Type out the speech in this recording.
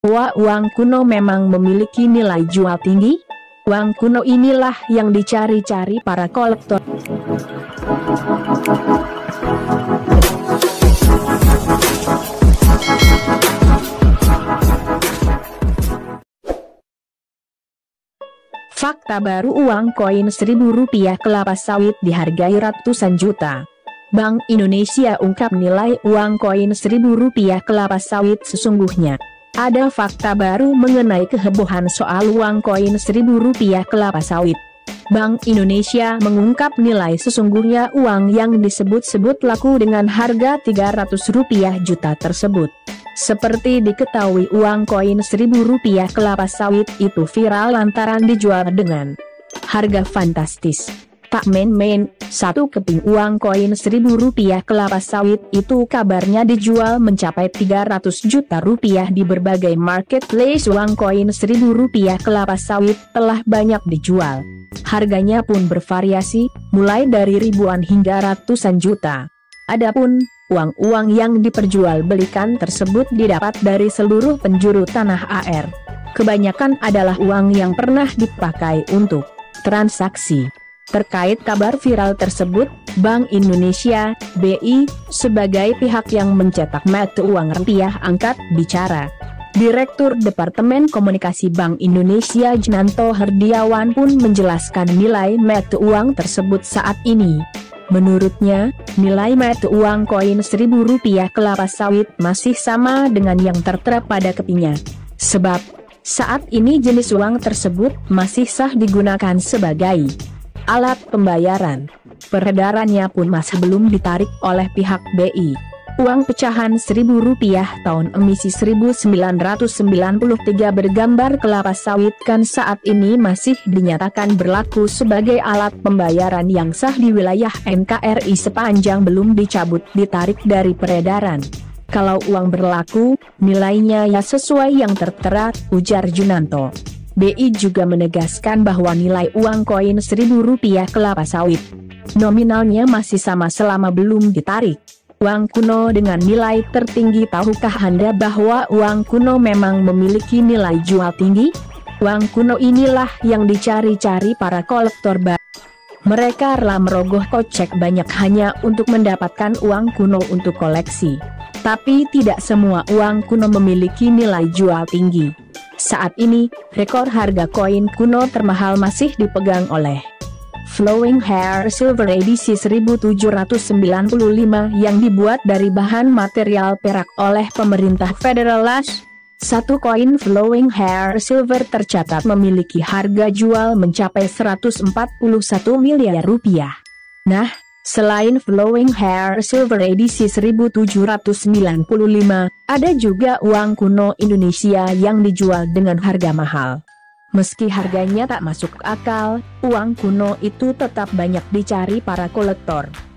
Wah, uang kuno memang memiliki nilai jual tinggi? Uang kuno inilah yang dicari-cari para kolektor. Fakta baru, uang koin Rp1.000 kelapa sawit dihargai ratusan juta. Bank Indonesia ungkap nilai uang koin Rp1.000 kelapa sawit sesungguhnya. Ada fakta baru mengenai kehebohan soal uang koin Rp1.000 kelapa sawit. Bank Indonesia mengungkap nilai sesungguhnya uang yang disebut-sebut laku dengan harga Rp300 juta tersebut. Seperti diketahui, uang koin Rp1.000 kelapa sawit itu viral lantaran dijual dengan harga fantastis. Tak main-main, satu keping uang koin Rp1.000 kelapa sawit itu kabarnya dijual mencapai Rp300 juta di berbagai marketplace. Uang koin Rp1.000 kelapa sawit telah banyak dijual. Harganya pun bervariasi, mulai dari ribuan hingga ratusan juta. Adapun uang-uang yang diperjualbelikan tersebut didapat dari seluruh penjuru tanah air. Kebanyakan adalah uang yang pernah dipakai untuk transaksi. Terkait kabar viral tersebut, Bank Indonesia (BI) sebagai pihak yang mencetak mata uang rupiah angkat bicara. Direktur Departemen Komunikasi Bank Indonesia Junanto Herdiawan pun menjelaskan nilai mata uang tersebut saat ini. Menurutnya, nilai mata uang koin Rp1.000 kelapa sawit masih sama dengan yang tertera pada kepingnya. Sebab, saat ini jenis uang tersebut masih sah digunakan sebagai alat pembayaran. Peredarannya pun masih belum ditarik oleh pihak BI. Uang pecahan Rp1.000 tahun emisi 1993 bergambar kelapa sawit kan saat ini masih dinyatakan berlaku sebagai alat pembayaran yang sah di wilayah NKRI sepanjang belum dicabut ditarik dari peredaran. Kalau uang berlaku, nilainya ya sesuai yang tertera, ujar Junanto. BI juga menegaskan bahwa nilai uang koin Rp1.000 kelapa sawit nominalnya masih sama selama belum ditarik. Uang kuno dengan nilai tertinggi. Tahukah Anda bahwa uang kuno memang memiliki nilai jual tinggi? Uang kuno inilah yang dicari-cari para kolektor baru. Mereka rela merogoh kocek banyak hanya untuk mendapatkan uang kuno untuk koleksi. Tapi tidak semua uang kuno memiliki nilai jual tinggi. Saat ini, rekor harga koin kuno termahal masih dipegang oleh Flowing Hair Silver edisi 1795 yang dibuat dari bahan material perak oleh pemerintah federal. Satu koin Flowing Hair Silver tercatat memiliki harga jual mencapai Rp141 miliar. Nah, selain Flowing Hair Silver edisi 1795, ada juga uang kuno Indonesia yang dijual dengan harga mahal. Meski harganya tak masuk akal, uang kuno itu tetap banyak dicari para kolektor.